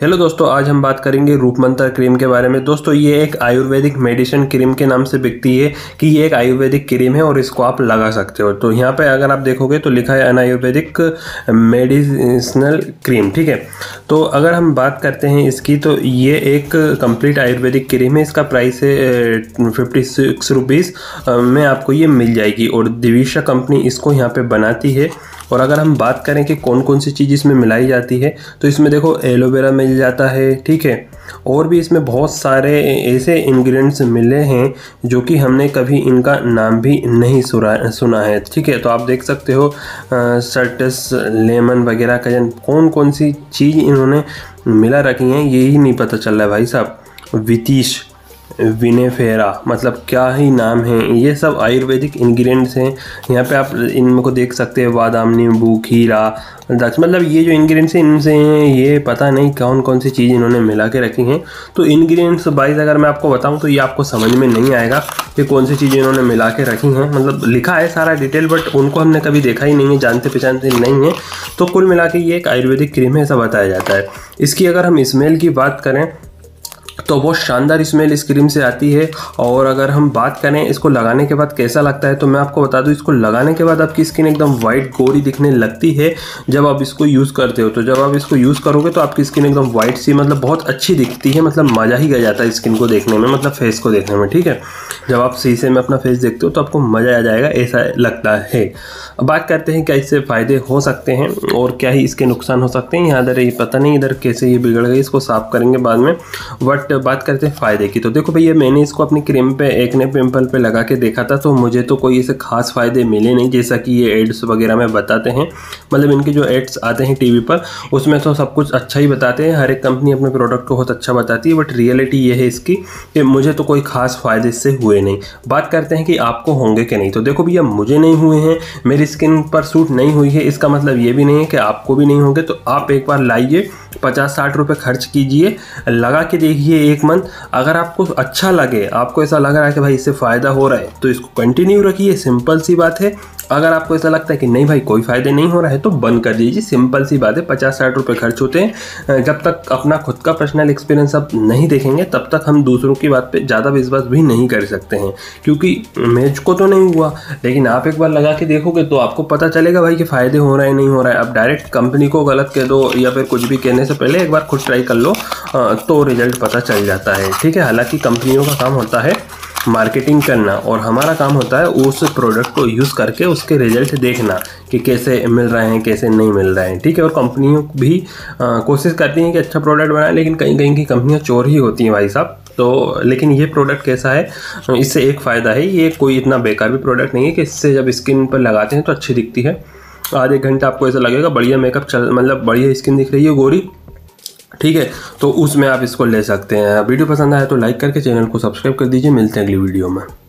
Hello दोस्तों, आज हम बात करेंगे रूपमंतर क्रीम के बारे में। दोस्तों ये एक आयुर्वेदिक मेडिसिन क्रीम के नाम से बिकती है कि ये एक आयुर्वेदिक क्रीम है और इसको आप लगा सकते हो। तो यहाँ पे अगर आप देखोगे तो लिखा है अनायुर्वेदिक मेडिसिनल क्रीम। ठीक है, तो अगर हम बात करते हैं इसकी, तो ये एक कंप्लीट आयुर्वेदिक क्रीम है। इसका प्राइस है 56 रुपीज़ में आपको ये मिल जाएगी और दिविशा कंपनी इसको यहाँ पे बनाती है। और अगर हम बात करें कि कौन कौन सी चीज़ इसमें मिलाई जाती है, तो इसमें देखो एलोवेरा मिल जाता है। ठीक है, और भी इसमें बहुत सारे ऐसे इंग्रेडिएंट्स मिले हैं जो कि हमने कभी इनका नाम भी नहीं सुना है। ठीक है, तो आप देख सकते हो सर्टस, लेमन वगैरह का कौन कौन सी चीज़ इन्होंने मिला रखी हैं यही नहीं पता चल रहा है भाई साहब। वितीश, विनेफेरा, मतलब क्या ही नाम है। ये सब आयुर्वेदिक इंग्रेडिएंट्स हैं। यहाँ पे आप इनको देख सकते हैं, बादाम, नींबू, खीरा, दक्ष, मतलब ये जो इंग्रेडिएंट्स हैं इनसे हैं, ये पता नहीं कौन कौन सी चीज़ इन्होंने मिला के रखी हैं। तो इंग्रेडिएंट्स वाइज अगर मैं आपको बताऊं तो ये आपको समझ में नहीं आएगा कि कौन सी चीज़ें इन्होंने मिला के रखी हैं। मतलब लिखा है सारा डिटेल, बट उनको हमने कभी देखा ही नहीं है, जानते पहचानते नहीं है। तो कुल मिला के ये एक आयुर्वेदिक क्रीम है ऐसा बताया जाता है। इसकी अगर हम स्मेल की बात करें तो बहुत शानदार स्मेल इस क्रीम से आती है। और अगर हम बात करें इसको लगाने के बाद कैसा लगता है, तो मैं आपको बता दूं, इसको लगाने के बाद आपकी स्किन एकदम वाइट गोरी दिखने लगती है जब आप इसको यूज़ करते हो। तो जब आप इसको यूज़ करोगे तो आपकी स्किन एकदम वाइट सी, मतलब बहुत अच्छी दिखती है। मतलब मज़ा ही आ जाता है स्किन को देखने में, मतलब फेस को देखने में। ठीक है, जब आप शीशे में अपना फेस देखते हो तो आपको मज़ा आ जाएगा, ऐसा लगता है। अब बात करते हैं क्या इससे फ़ायदे हो सकते हैं और क्या ही इसके नुकसान हो सकते हैं। यहाँ इधर ये पता नहीं इधर कैसे ये बिगड़ गई, इसको साफ़ करेंगे बाद में। बट बात करते हैं फ़ायदे की, तो देखो भैया मैंने इसको अपनी क्रीम पे, एक्ने पिंपल पे लगा के देखा था, तो मुझे तो कोई ऐसे खास फ़ायदे मिले नहीं जैसा कि ये एड्स वगैरह में बताते हैं। मतलब इनके जो एड्स आते हैं टीवी पर उसमें तो सब कुछ अच्छा ही बताते हैं, हर एक कंपनी अपने प्रोडक्ट को बहुत अच्छा बताती है। बट रियलिटी ये है इसकी कि मुझे तो कोई खास फ़ायदे इससे हुए नहीं। बात करते हैं कि आपको होंगे कि नहीं, तो देखो भैया मुझे नहीं हुए हैं, मेरी स्किन पर सूट नहीं हुई है, इसका मतलब ये भी नहीं है कि आपको भी नहीं होंगे। तो आप एक बार लाइए, 50-60 रुपये खर्च कीजिए, लगा के देखिए एक मंथ। अगर आपको अच्छा लगे, आपको ऐसा लग रहा है कि भाई इससे फ़ायदा हो रहा है, तो इसको कंटिन्यू रखिए, सिंपल सी बात है। अगर आपको ऐसा लगता है कि नहीं भाई कोई फ़ायदे नहीं हो रहा है, तो बंद कर दीजिए, सिंपल सी बात है। 50-60 रुपये खर्च होते हैं। जब तक अपना खुद का पर्सनल एक्सपीरियंस आप नहीं देखेंगे तब तक हम दूसरों की बात पे ज़्यादा विश्वास भी नहीं कर सकते हैं, क्योंकि मुझको तो नहीं हुआ, लेकिन आप एक बार लगा के देखोगे तो आपको पता चलेगा भाई कि फ़ायदे हो रहा है नहीं हो रहा है। अब डायरेक्ट कंपनी को गलत कह दो या फिर कुछ भी कहने से पहले एक बार खुद ट्राई कर लो, तो रिजल्ट पता चल जाता है। ठीक है, हालांकि कंपनियों का काम होता है मार्केटिंग करना और हमारा काम होता है उस प्रोडक्ट को यूज़ करके उसके रिजल्ट देखना कि कैसे मिल रहे हैं कैसे नहीं मिल रहे हैं। ठीक है, और कंपनियों भी कोशिश करती हैं कि अच्छा प्रोडक्ट बनाएं, लेकिन कहीं कहीं की कंपनियां चोर ही होती हैं भाई साहब। तो लेकिन ये प्रोडक्ट कैसा है, इससे एक फ़ायदा है, ये कोई इतना बेकार भी प्रोडक्ट नहीं है कि इससे जब स्किन पर लगाते हैं तो अच्छी दिखती है। आधे घंटे आपको ऐसा लगेगा बढ़िया मेकअप मतलब बढ़िया स्किन दिख रही है गोरी। ठीक है, तो उसमें आप इसको ले सकते हैं। वीडियो पसंद आया तो लाइक करके चैनल को सब्सक्राइब कर दीजिए। मिलते हैं अगली वीडियो में।